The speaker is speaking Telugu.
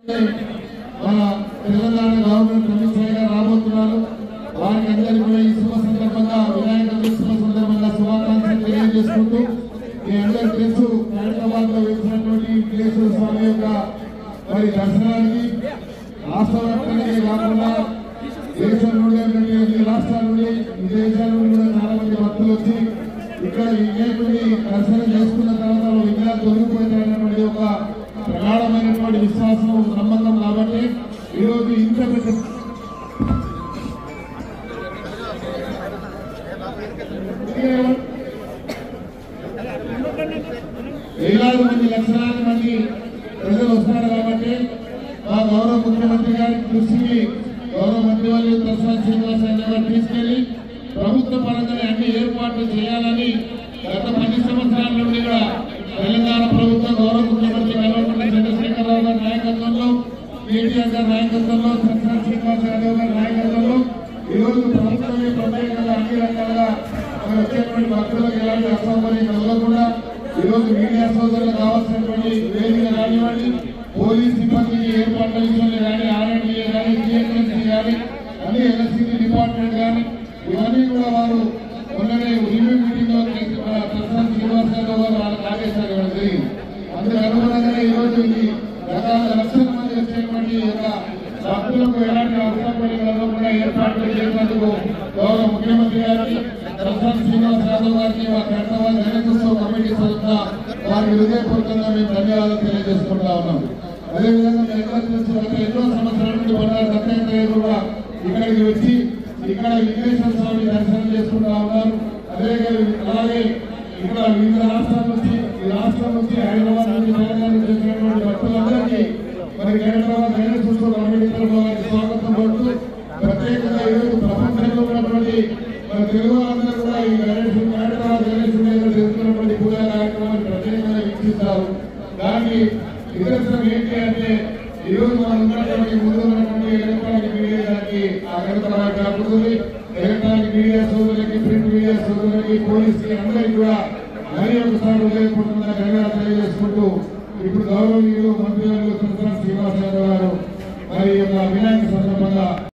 మన తెలంగాణ గవర్నమెంట్ ప్రతిష్టగా రాబోతున్నారు. వారికి అందరికీ కూడా ఈ శుభ సందర్భంగా వినాయక శుభ సందర్భంగా శుభాకాంక్షలు తెలియజేసుకుంటూ మీ అందరికీ తెలుసు హైదరాబాద్ లో వెలిసినటువంటి వెంకటేశ్వర స్వామి యొక్క మరి దర్శనానికి రాష్ట్ర వ్యాప్తంగా కాకుండా దేశం నుండి ఈ రాష్ట్రాల నుండి విదేశాల నుండి కూడా చాలా మంది భక్తులు వచ్చి ఇక్కడ వినాయకుడిని దర్శనం చేసుకున్న తర్వాత విగ్రహాలు తొలగిపోతారనేటువంటి ఒక ప్రగాఢమైనటువంటి విశ్వాసం నమ్మకం కాబట్టి ఈరోజు ఇంత వేలాది మంది లక్షలాది మంది ప్రజలు వస్తారు కాబట్టి మా గౌరవ ముఖ్యమంత్రి గారి దృష్టికి గౌరవ మంత్రివర్యులు ప్రసాద్ శ్రీనివాస్ గారు తీసుకెళ్లి ప్రభుత్వ పరంగానే అన్ని ఏర్పాట్లు చేయాలని గత 10 సంవత్సరాల నుండి కూడా తెలంగాణ ప్రభుత్వం గౌరవ ముఖ్యమంత్రి కల్వకుంట్ల చంద్రశేఖరరావు గారి నాయకత్వంలో కేటీఆర్ గారి నాయకత్వంలో ప్రసాద్ శ్రీనివాస్ యాదవ్ గారి నాయకత్వంలో ఈరోజు ప్రభుత్వమే ప్రత్యేకంగా అన్ని రకాలుగా వచ్చేటువంటి భక్తులకు ఎలాంటి అసౌకర్యం కలగకుండా ఈరోజు మీడియా సోదరులకు కావాల్సినటువంటి వేదిక కానివ్వండి, పోలీస్ సిబ్బందికి ఏర్పాట్ల విషయంలో కానీ, ఆర్ఎండ్ఏ కానీ, జిఎస్ఎంసీ కానీ, అన్ని ఎల్ఎస్సీ డిపార్ట్మెంట్ కానీ ఇవన్నీ కూడా వారు మొన్ననే రివ్యూ మీటింగ్ లో ప్రసాద్ శ్రీనివాస్ యాదవ్ గారు వాళ్ళకి ఆదేశాలు ఇవ్వడం జరిగింది. అందుకు అనుగుణంగానే ఈరోజు ఈ రకాల లక్షల మంది వచ్చేటువంటి యొక్క భక్తులకు ఎలాంటి అసౌకర్యం కలగకుండా ఏర్పాట్లు చేసినందుకు గౌరవ ముఖ్యమంత్రి గారికి ప్రసాద్ శ్రీనివాస్ యాదవ్ గారికి హైదరాబాద్ గణేశోత్సవ కమిటీ తరఫున వారికి హృదయపూర్వకంగా మేము ధన్యవాదాలు తెలియజేసుకుంటా ఉన్నాం. అదేవిధంగా ఎన్నో సంవత్సరాల నుండి బండారు దత్తాత్రేయ కూడా ఇక్కడికి వచ్చి ఇక్కడ వెంకటేశ్వర స్వామి దర్శనం చేసుకుంటా ఉన్నారు. అలాగే ఇక్కడ వివిధ రాష్ట్రాల నుంచి ఈ రాష్ట్రం నుంచి హైదరాబాద్ నుంచి తెలంగాణ నుంచి వచ్చినటువంటి భక్తులందరికీ మరి హైదరాబాద్ గణేశోత్సవ కమిటీ తరఫున వారికి స్వాగతం పడుతూ ప్రత్యేకంగా ఈరోజు ప్రపంచంలో ఉన్నటువంటి మన తెలుగు వాళ్ళందరూ కూడా ఈ హైదరాబాద్ గణేశుడి జరుగుతున్నటువంటి పూజా కార్యక్రమాన్ని ప్రత్యేకంగా వీక్షిస్తారు. దానికి నిదర్శనం ఏంటి అంటే ఈరోజు మనం ఉన్నటువంటి ముందు ఉన్నటువంటి ఎలక్ట్రానిక్ మీడియాకి ఆ గణపతి కాకుండా ఎలక్ట్రానిక్ మీడియా సోదరులకి, ప్రింట్ మీడియా సోదరులకి, పోలీసులకి అందరికీ కూడా మరీ ఒకసారి హృదయపూర్వకంగా ధన్యవాదాలు తెలియజేసుకుంటూ ఇప్పుడు గౌరవనీయులు మంత్రి శ్రీనివాస్ యాదవ్ గారు మరి వినాయక సందర్భంగా